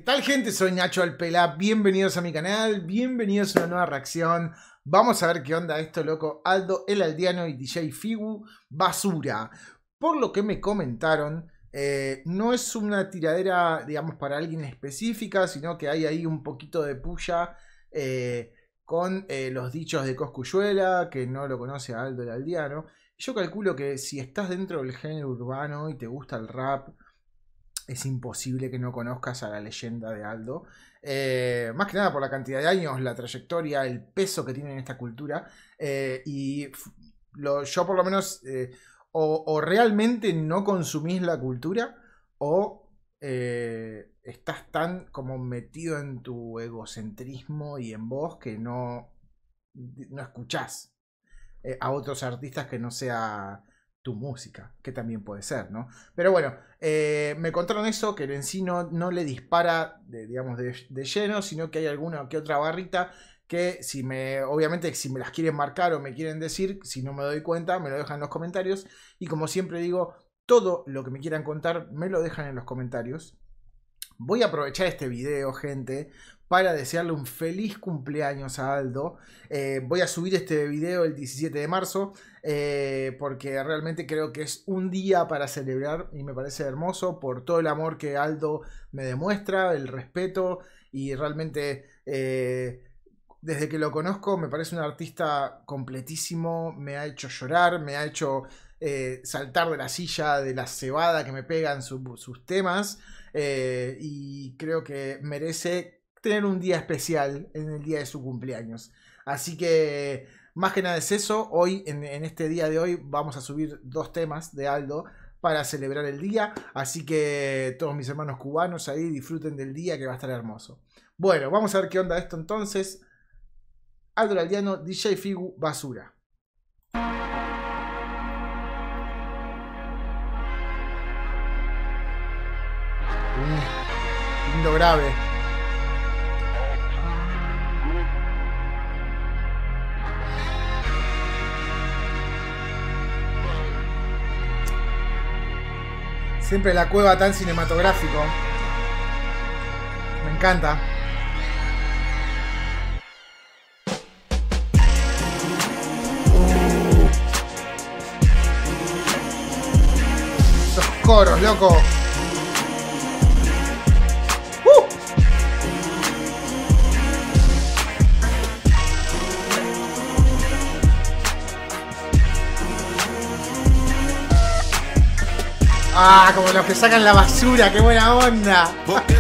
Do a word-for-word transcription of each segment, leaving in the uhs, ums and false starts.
tal, gente? Soy Nacho Alpela, bienvenidos a mi canal, bienvenidos a una nueva reacción. Vamos a ver qué onda esto, loco. Aldo El Aldeano y D J Figu, basura. Por lo que me comentaron, eh, no es una tiradera, digamos, para alguien específica, sino que hay ahí un poquito de puya eh, con eh, los dichos de Cosculluela, que no lo conoce a Aldo El Aldeano. Yo calculo que si estás dentro del género urbano y te gusta el rap, es imposible que no conozcas a la leyenda de Aldo. Eh, más que nada por la cantidad de años, la trayectoria, el peso que tiene en esta cultura. Eh, y lo, yo por lo menos eh, o, o realmente no consumís la cultura o eh, estás tan como metido en tu egocentrismo y en vos que no, no escuchás eh, a otros artistas que no sea tu música, que también puede ser, ¿no? Pero bueno, eh, me contaron eso, que en sí no, no le dispara, de, digamos, de, de lleno, sino que hay alguna que otra barrita que si me, obviamente si me las quieren marcar o me quieren decir, si no me doy cuenta, me lo dejan en los comentarios. Y como siempre digo, todo lo que me quieran contar, me lo dejan en los comentarios. Voy a aprovechar este video, gente, para desearle un feliz cumpleaños a Aldo. Eh, voy a subir este video el diecisiete de marzo eh, porque realmente creo que es un día para celebrar y me parece hermoso por todo el amor que Aldo me demuestra, el respeto y realmente eh, desde que lo conozco me parece un artista completísimo, me ha hecho llorar, me ha hecho eh, saltar de la silla de la cebada que me pegan su, sus temas eh, y creo que merece tener un día especial en el día de su cumpleaños. Así que más que nada es eso. Hoy, en, en este día de hoy, vamos a subir dos temas de Aldo para celebrar el día. Así que todos mis hermanos cubanos ahí disfruten del día, que va a estar hermoso. Bueno, vamos a ver qué onda esto entonces. Aldo El Aldeano, D J Figu, basura. Mm, lindo grave. Siempre la cueva tan cinematográfico. Me encanta. Uh. Esos coros, loco. Uh. Ah, como los que sacan la basura, qué buena onda. Porque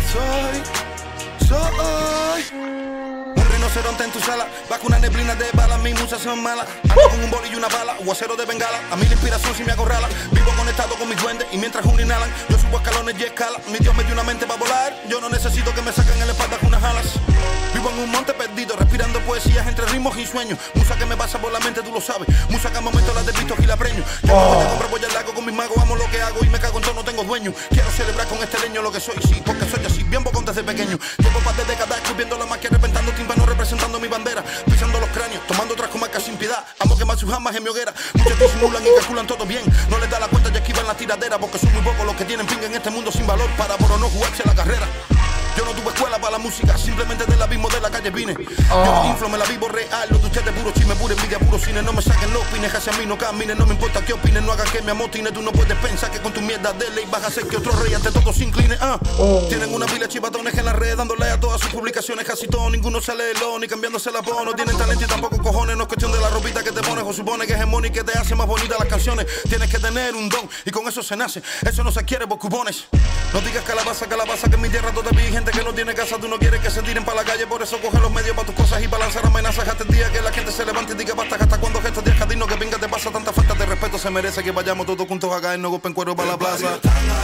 soy, soy un rinoceronte en tu sala, va con una neblina de balas, mis musas son malas. Ando uh. con un boli y una bala, aguacero de bengala. A mí la inspiración si me acorrala, vivo conectado con mis duendes y mientras uno inhalan, yo subo escalones y escala. Mi Dios me dio una mente para volar, yo no necesito que me saquen en la espalda con unas alas. Vivo en un monte perdido, respirando poesías entre ritmos y sueños. Musa que me pasa por la mente, tú lo sabes. Musa que a momentos las desvisto y la preño. Yo oh. no compro pollo al lago con mis magos, amo lo que hago y me cago en todo, no tengo dueño. Quiero celebrar con este leño lo que soy, sí, porque soy así, bien bocón desde pequeño. Llevo par de décadas escupiendo la maquia, reventando tímpanos, representando mi bandera, pisando los cráneos, tomando otras comarcas sin piedad. Amo quemar sus jamas en mi hoguera. Muchos disimulan y calculan todo bien, no les da la cuenta y esquivan la tiradera, porque son muy pocos los que tienen pinga en este mundo sin valor para por o no jugarse la carrera. Yo no tuve escuela para la música, simplemente del abismo de la calle vine. Oh. Yo no inflo, me la vivo real, lo de ustedes puro chisme, puro envidia, puro cine. No me saquen los pines, hacia mí no caminen, no me importa qué opinen, no hagan que me amotine. Tú no puedes pensar que con tu mierda de ley vas a hacer que otro rey ante todo se incline. Uh. Oh. Tienen una pila de chivatones en las redes, dándole a todas sus publicaciones, casi todo, ninguno sale de lo, ni cambiándose la voz. No tienen talento y tampoco cojones, no es cuestión de la ropita que te pones o supone que es hegemónica y que te hace más bonita las canciones. Tienes que tener un don y con eso se nace, eso no se quiere por cupones. No digas calabaza, calabaza, que en mi tierra todavía hay gente que no tiene casa. Tú no quieres que se tiren para la calle, por eso coge los medios para tus cosas y para lanzar amenazas hasta el día que la gente se levante y diga basta. Hasta cuando gestos de jardino que pinga te pasa tanta falta de respeto, se merece que vayamos todos juntos a caernos golpe en cuero para la plaza.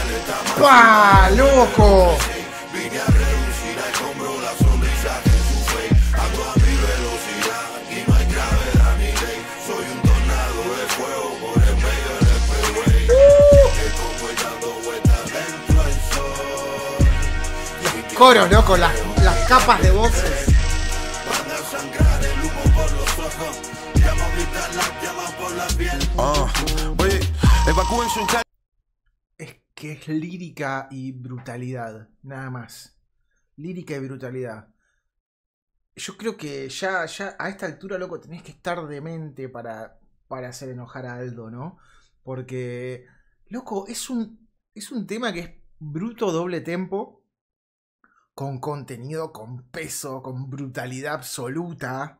¡Pah, loco! Vine a reducir a escombro la sonrisa que su fe. Ando a mi velocidad, aquí no hay gravedad ni ley. Soy un tornado de fuego por el medio del freeway. Que como voy dando vueltas dentro del sol. Los coros, loco, las, las capas de voces. Van a sangrar el humo por los ojos. Llamo a gritar las llamas por la piel. Ah, oye, evacúen su casa. Es que es lírica y brutalidad, nada más. lírica y brutalidad. Yo creo que ya, ya a esta altura, loco, tenés que estar demente para, para hacer enojar a Aldo, ¿no? Porque, loco, es un, es un tema que es bruto doble tempo, con contenido, con peso, con brutalidad absoluta.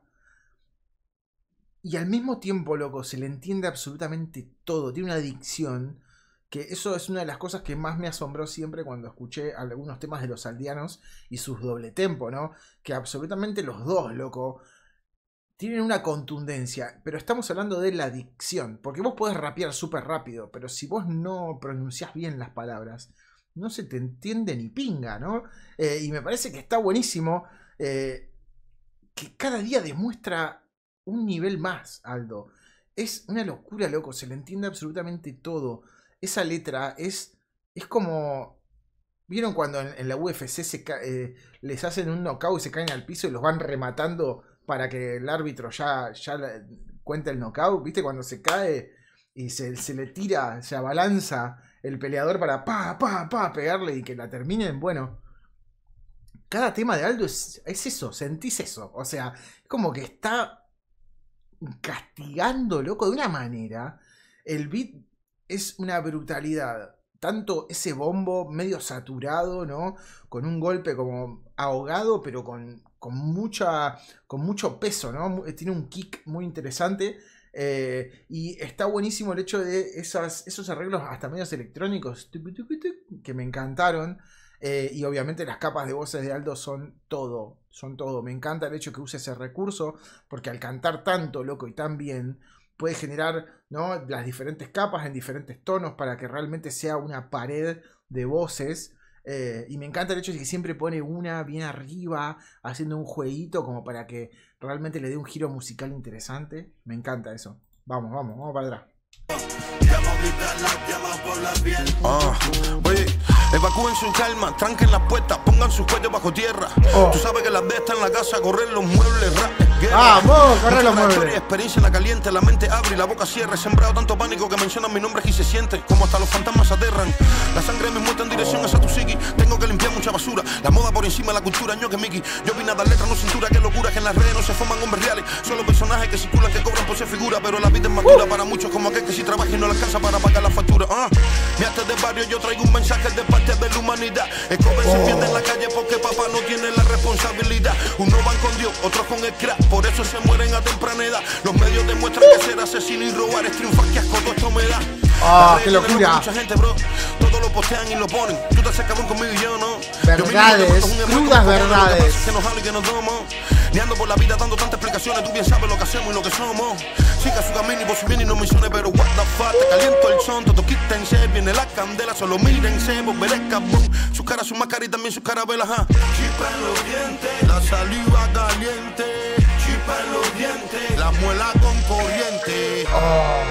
Y al mismo tiempo, loco, se le entiende absolutamente todo. Tiene una dicción que eso es una de las cosas que más me asombró siempre cuando escuché algunos temas de los aldeanos y sus doble tempo, ¿no? Que absolutamente los dos, loco, tienen una contundencia. Pero estamos hablando de la dicción. Porque vos podés rapear súper rápido, pero si vos no pronunciás bien las palabras, no se te entiende ni pinga, ¿no? Eh, y me parece que está buenísimo eh, que cada día demuestra un nivel más, Aldo. Es una locura, loco. Se le entiende absolutamente todo. Esa letra es, es como... ¿Vieron cuando en, en la U F C se eh, les hacen un knockout y se caen al piso y los van rematando para que el árbitro ya, ya cuente el knockout? ¿Viste? Cuando se cae y se, se le tira, se abalanza el peleador para pa, pa, pa, pegarle y que la terminen. Bueno, cada tema de Aldo es, es eso, sentís eso. O sea, es como que está castigando, loco, de una manera. El beat es una brutalidad. Tanto ese bombo medio saturado, ¿no? Con un golpe como ahogado, pero con, con, mucha, con mucho peso, ¿no? Tiene un kick muy interesante. Eh, y está buenísimo el hecho de esas, esos arreglos hasta medios electrónicos que me encantaron. Eh, y obviamente las capas de voces de Aldo son todo, son todo. Me encanta el hecho que use ese recurso, porque al cantar tanto, loco, y tan bien, puede generar, ¿no?, las diferentes capas en diferentes tonos para que realmente sea una pared de voces. Eh, y me encanta el hecho de que siempre pone una bien arriba, haciendo un jueguito como para que realmente le dé un giro musical interesante. Me encanta eso. Vamos, vamos, vamos para atrás. Ah, oye, evacúen su calma, tranquen las puertas, pongan sus cuellos bajo tierra. Oh. Tú sabes que las de están en la casa, correr los muebles, rap, guerra. Vamos, correr los muebles. Experiencia en la caliente, la mente abre y la boca cierra. He sembrado tanto pánico que mencionan mi nombre y se siente como hasta los fantasmas aterran. La sangre me muestra en dirección hacia tu psiqui. Tengo que limpiar mucha basura, la moda por encima de la cultura, ño que Mickey. Yo vi nada letra, no cintura, qué locura que en las redes no se forman hombres reales. Solo personajes que circulan, que cobran por ser figura. Pero la vida es más dura uh. para muchos como aquel que si trabaja y no le alcanza para pagar la factura. Uh. Mi arte de barrio, yo traigo un mensaje de parte de la humanidad. El joven oh. se pierde en la calle porque papá no tiene la responsabilidad. Unos van con Dios, otros con el crack, por eso se mueren a temprana edad. Los medios demuestran que ser asesino y robar es triunfar, que asco todo esto me da. Ah, oh, qué locura. Mucha gente, bro, todo lo postean y lo ponen. Tú te haces cabrón conmigo y yo no. Verdades, crudas verdades. Que nos jalo y que nos domo. Ni ando por la vida dando tantas explicaciones. Tú bien sabes lo que hacemos y lo que somos. Siga su camino y por su bien y no menciones, pero what the fuck. Te caliento el son, todo quítense. Viene la candela, solo mírense. Volveré cabrón. Su cara, su máscara y también su carabelas, ja. Chipa en los dientes, la saliva caliente. Chipa en los dientes, la muela con corriente. Oh.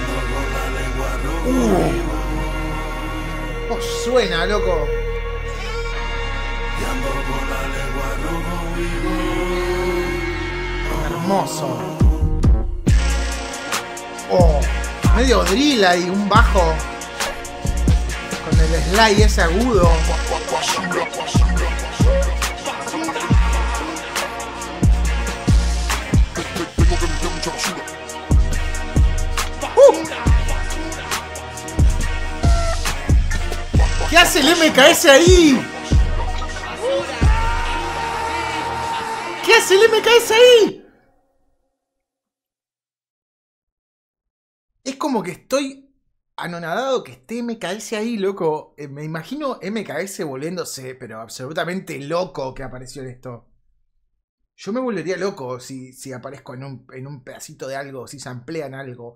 Uh. Oh, suena, loco. Hermoso. Oh, medio drill y un bajo con el slide ese agudo. ¿Qué hace el M K S ahí? ¿Qué hace el M K S ahí? Es como que estoy anonadado que esté M K S ahí, loco. Eh, me imagino M K S volviéndose, pero absolutamente loco que apareció en esto. Yo me volvería loco si, si aparezco en un, en un pedacito de algo, si se amplían algo.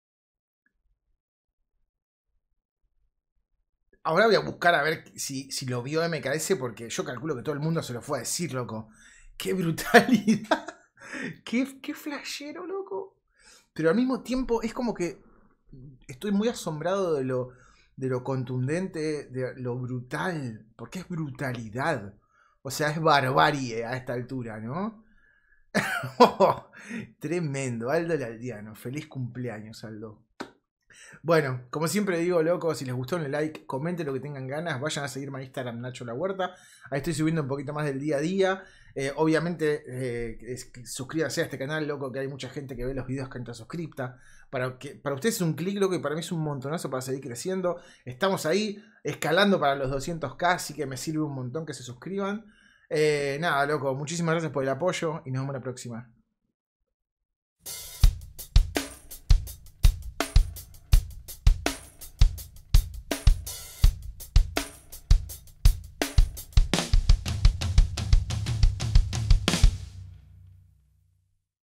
Ahora voy a buscar a ver si, si lo vio M K S, porque yo calculo que todo el mundo se lo fue a decir, loco. ¡Qué brutalidad! ¡Qué, qué flashero, loco! Pero al mismo tiempo es como que estoy muy asombrado de lo, de lo contundente, de lo brutal. Porque es brutalidad. O sea, es barbarie a esta altura, ¿no? Oh, tremendo. Aldo el Aldeano. Feliz cumpleaños, Aldo. Bueno, como siempre digo, loco, si les gustó, denle like, comenten lo que tengan ganas, vayan a seguirme a Instagram, Nacho La Huerta. Ahí estoy subiendo un poquito más del día a día. Eh, obviamente, eh, es, suscríbanse a este canal, loco, que hay mucha gente que ve los videos que entra suscripta. Para, que, para ustedes es un clic, loco, y para mí es un montonazo para seguir creciendo. Estamos ahí, escalando para los doscientos K, así que me sirve un montón que se suscriban. Eh, nada, loco, muchísimas gracias por el apoyo y nos vemos la próxima.